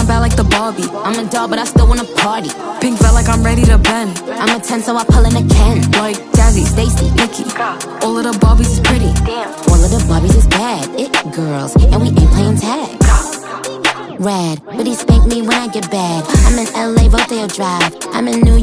I'm bad like the Barbie. I'm a doll, but I still wanna party. Pink felt like I'm ready to bend. I'm a 10, so I pull in a Ken. Like Jazzy, Stacy, Nikki, all of the Barbies is pretty. Damn. All of the Barbies is bad. It girls, and we ain't playing tag. Rad, but he spank me when I get bad. I'm in LA, Rodeo Drive. I'm in New York.